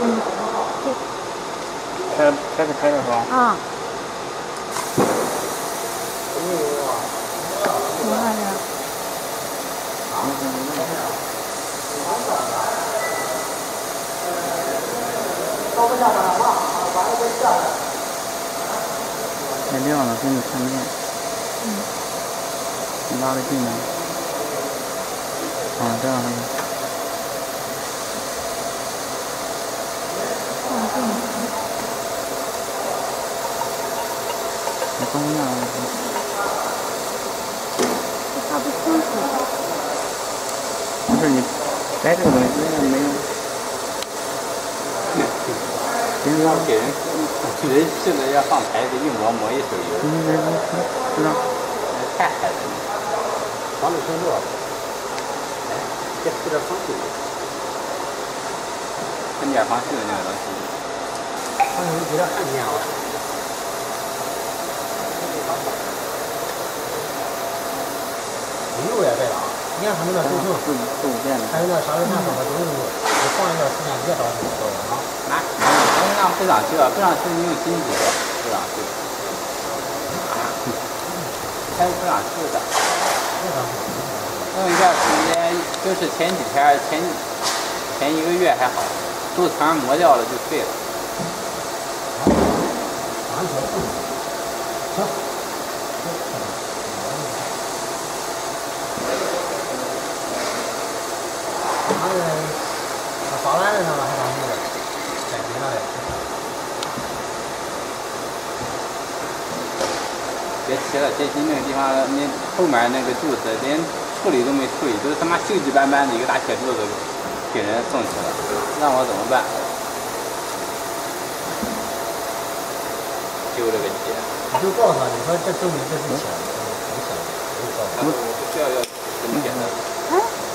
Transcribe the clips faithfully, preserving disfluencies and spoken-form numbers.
嗯。 开开始开了是吧？ 啊。我看着。 太亮了，根本看不见。 嗯。 你拉得近吗？啊，这样子。 放近。 你光亮了。 这看不清楚。 不是你掰这个东西，这个没用。 平常给人人现在要上台，得一抹抹一手油。 嗯，这这知道。 太害人了，防止生热。哎，再涂点防锈油。喷点防锈的那个东西。防锈油给点汗见啊。油也对了啊，你看他们那豆腐，还有那啥子面粉的都是，你放一段时间别着急做啊。那那那不上去了，不上去你用金子做，不上去。还不上去的。用一段时间，就是前几天前前一个月还好，豆团磨掉了就废了。行。他是法兰的那个还当地的，在别那里。别提了，这期那个地方，那后面那个柱子连处理都没处理，都是他妈锈迹斑斑的一个大铁柱子，给人送去了，让我怎么办？揪这个结。你就告诉他，你说这证明这是钱，不是钱，不是告诉他。我不需要要这么简单。 哎。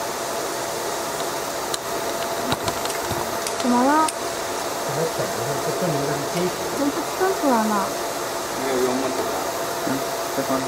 怎么了？ 这个铁不是，这证明这是金属。 怎么不喷出来呢？ 没有用木头的。 嗯，再放。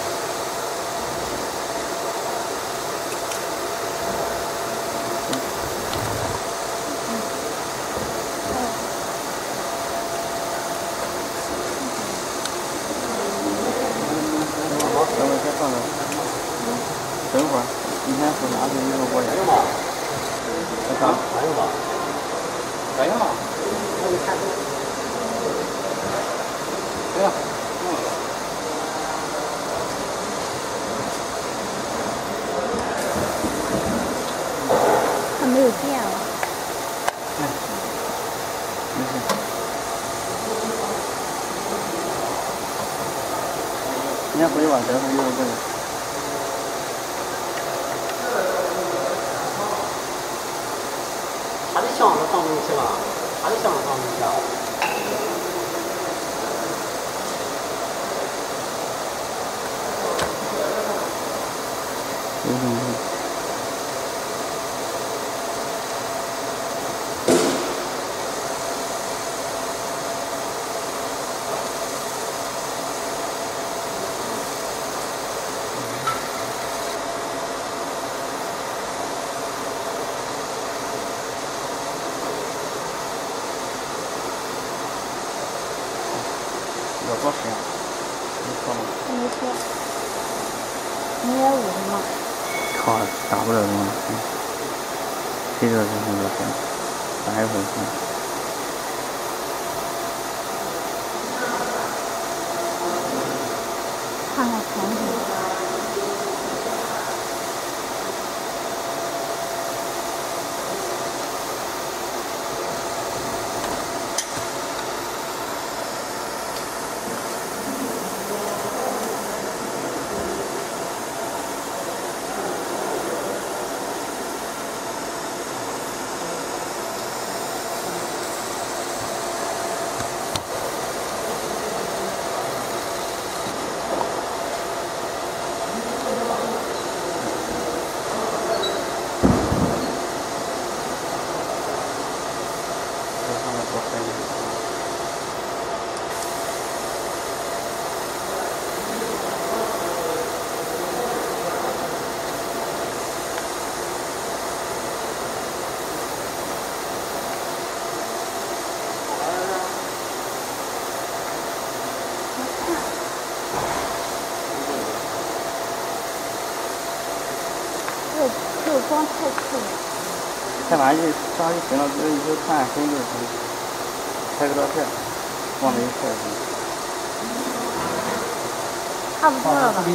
等会再放着。等会儿，你先手拿着一个过来。 用吧。 再放。 还用吧。还用吧。那就看这。行了。 它没有电了。 哎，没事。你先回去吧，等会儿一会儿过来。 他的箱子放进去了，他的箱子放进去了。 有什么？有多少？没错吗？ 没错。零点五是吗？ 靠，打不了多少。黑热之后就行，打一会儿看。 看看产品。 太酷了。 开完就上一行了，就以后看分就行，拍个照片，往那一拍就行。 差不多了吧？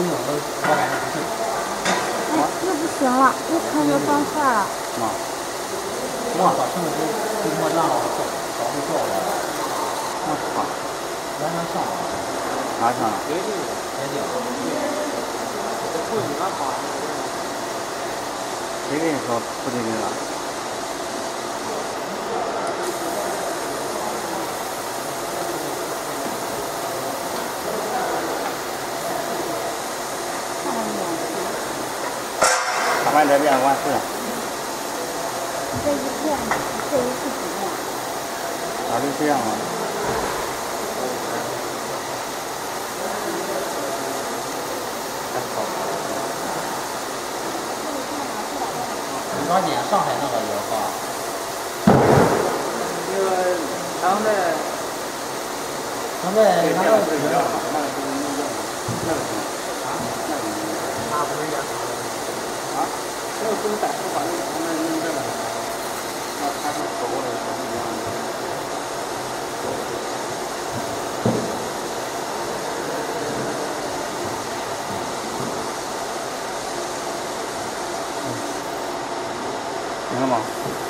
哎，那不行了，一看就断线了。 啊。 我操，什么时候给我让我早就叫了？ 我操！ 咱能上吗？ 哪上了？ 决定，决定。这处理哪好？ 谁跟你说不对劲了？他们这边完事。 这一片，这一是几面？ 咋就这样了？ 你抓紧，上海那个也发。那个他们在，他们在那个是一样的，那个是那个那个什么？啊？那个他不是也啊？那个不是在说把那个他们弄这个，那他是走过来是一样的。行了吗？